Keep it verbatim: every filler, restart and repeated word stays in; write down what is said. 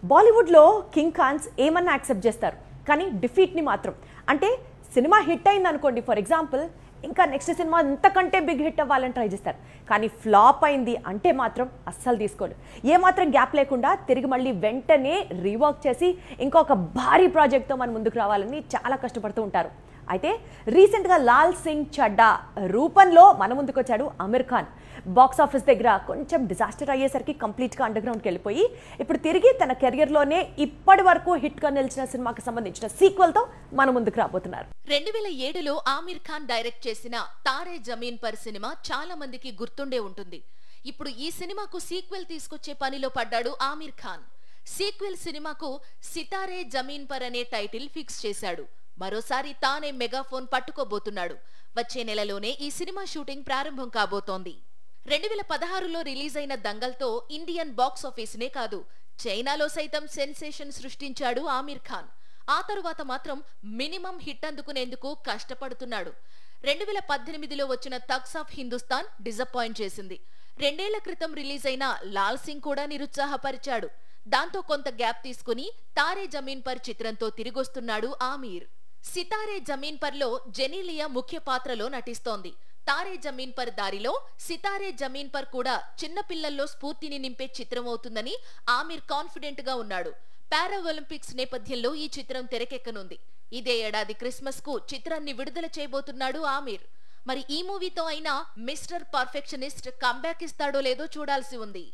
బాలీవుడ్లో కింగ్ ఖాన్స్ ఏమన్నా యాక్సెప్ట్ చేస్తారు, కానీ డిఫీట్ని మాత్రం. అంటే సినిమా హిట్ అయింది అనుకోండి, ఫర్ ఎగ్జాంపుల్, ఇంకా నెక్స్ట్ సినిమా అంతకంటే బిగ్ హిట్ అవ్వాలని ట్రై చేస్తారు. కానీ ఫ్లాప్ అయింది అంటే మాత్రం అస్సలు తీసుకోడు. ఏమాత్రం గ్యాప్ లేకుండా తిరిగి మళ్ళీ వెంటనే రీవర్క్ చేసి ఇంకొక భారీ ప్రాజెక్ట్తో మన ముందుకు రావాలని చాలా కష్టపడుతూ ఉంటారు. అయితే రీసెంట్గా లాల్ సింగ్ చడ్డా రూపంలో మన ముందుకు వచ్చాడు ఆమిర్ ఖాన్. బాక్స్ ఆఫీస్ దగ్గర కొంచెం డిజాస్టర్ అయ్యేసరికి కంప్లీట్గా అండర్ గ్రౌండ్కి వెళ్ళిపోయి ఇప్పుడు తిరిగి తన కెరియర్లోనే ఇప్పటి వరకు హిట్గా నిలిచిన సినిమాకి సంబంధించిన సీక్వెల్తో మన ముందుకు రాబోతున్నారు. రెండు వేల ఏడులో ఆమిర్ ఖాన్ డైరెక్ట్ చేసిన తారే జమీన్ పర్ సినిమా చాలా మందికి గుర్తుండే ఉంటుంది. ఇప్పుడు ఈ సినిమాకు సీక్వెల్ తీసుకొచ్చే పనిలో పడ్డాడు ఆమిర్ ఖాన్. సీక్వెల్ సినిమాకు సితారే జమీన్ పర్ అనే టైటిల్ ఫిక్స్ చేశాడు. మరోసారి తానే మెగాఫోన్ పట్టుకోబోతున్నాడు. వచ్చే నెలలోనే ఈ సినిమా షూటింగ్ ప్రారంభం కాబోతోంది. రెండు వేల పదహారులో రిలీజ్ అయిన దంగల్తో ఇండియన్ బాక్స్ ఆఫీస్నే కాదు, చైనాలో సైతం సెన్సేషన్ సృష్టించాడు ఆమిర్ ఖాన్. ఆ తరువాత మాత్రం మినిమం హిట్ అందుకునేందుకు కష్టపడుతున్నాడు. రెండు వేల పద్దెనిమిదిలో వచ్చిన థగ్స్ ఆఫ్ హిందుస్థాన్ డిసప్పాయింట్ చేసింది. రెండేళ్ల క్రితం రిలీజ్ అయిన లాల్ సింగ్ కూడా నిరుత్సాహపరిచాడు. దాంతో కొంత గ్యాప్ తీసుకుని తారే జమీన్ పర్ చిత్రంతో తిరిగొస్తున్నాడు ఆమిర్. సితారే జమీన్ పర్ లో జెనీలియా ముఖ్య పాత్రలో నటిస్తోంది. తారే జమీన్ పర్ దారిలో సితారే జమీన్ పర్ కూడా చిన్నపిల్లల్లో స్ఫూర్తిని నింపే చిత్రం అవుతుందని ఆమిర్ కాన్ఫిడెంట్ గా ఉన్నాడు. పారా ఒలింపిక్స్ నేపథ్యంలో ఈ చిత్రం తెరకెక్కనుంది. ఇదే ఏడాది క్రిస్మస్ కు చిత్రాన్ని విడుదల చేయబోతున్నాడు ఆమిర్. మరి ఈ మూవీతో అయినా మిస్టర్ పర్ఫెక్షనిస్ట్ కంబ్యాక్ ఇస్తాడో లేదో చూడాల్సి ఉంది.